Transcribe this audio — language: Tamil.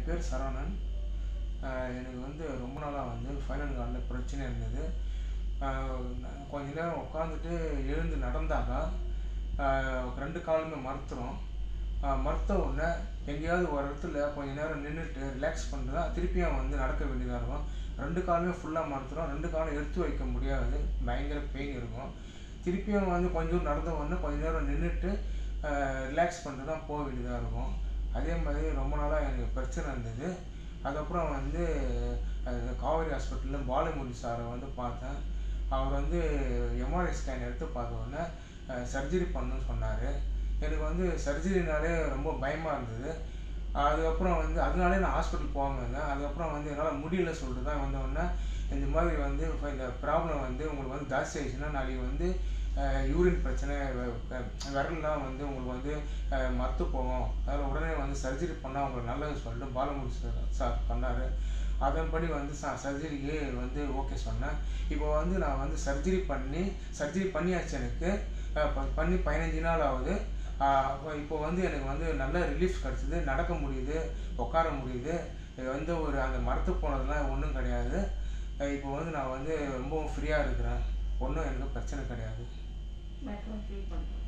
பேர் சரவணன். எனக்கு வந்து ரொம்ப நாளாக வந்து ஃபைனல் காலில் பிரச்சனை இருந்தது. கொஞ்ச நேரம் உட்காந்துட்டு எழுந்து நடந்தாக்கா 2 காலுமே மறுத்துரும். மறுத்த உடனே எங்கேயாவது ஒரு இடத்துல கொஞ்ச நேரம் நின்றுட்டு ரிலாக்ஸ் பண்ணுறதா திருப்பியும் வந்து நடக்க வேண்டியதாக இருக்கும். 2 காலுமே ஃபுல்லாக மறுத்துரும். 2 காலும் எடுத்து வைக்க முடியாது, பயங்கர பெயின் இருக்கும். திருப்பியும் வந்து கொஞ்சம் நடந்த உடனே கொஞ்ச நேரம் நின்றுட்டு ரிலாக்ஸ் பண்ணிட்டு தான் போக வேண்டியதாக இருக்கும். அதே மாதிரி ரொம்ப நாளாக எனக்கு பிரச்சனை இருந்தது. அதுக்கப்புறம் வந்து காவேரி ஹாஸ்பிட்டலில் பாலமுரளி சாரை வந்து பார்த்தேன். அவர் வந்து எம்ஆர்ஐ ஸ்கேன் எடுத்து பார்த்த உடனே சர்ஜரி பண்ணணும்னு சொன்னார். எனக்கு வந்து சர்ஜரினாலே ரொம்ப பயமாக இருந்தது. அதுக்கப்புறம் வந்து அதனாலே நான் ஹாஸ்பிட்டல் போகாமல் இருந்தேன். அதுக்கப்புறம் வந்து என்னால் முடியல சொல்லிட்டு தான் வந்தோடனே இந்த மாதிரி வந்து இந்த ப்ராப்ளம் வந்து உங்களுக்கு வந்து ஜாஸ்தி ஆகிடுச்சுன்னா நாளைக்கு வந்து யூரின் பிரச்சனை, விரல்லாம் வந்து உங்களுக்கு வந்து மறுத்து போகும், அதில் உடனே வந்து சர்ஜரி பண்ணால் உங்களுக்கு நல்லது சொல்லிட்டு பாலமுரளி சார் பண்ணார். அதன்படி வந்து சர்ஜரிக்கு வந்து ஓகே சொன்னேன். இப்போ வந்து நான் வந்து சர்ஜரி பண்ணியாச்சு. எனக்கு பண்ணி 15 நாள் ஆகுது. இப்போ வந்து எனக்கு வந்து நல்ல ரிலீஃப் கிடச்சிது. நடக்க முடியுது, உட்கார முடியுது. வந்து அந்த மரத்து போனதெல்லாம் ஒன்றும் கிடையாது. இப்போ வந்து நான் வந்து ரொம்பவும் ஃப்ரீயாக இருக்கிறேன். ஒன்றும் எனக்கு பிரச்சனை கிடையாது.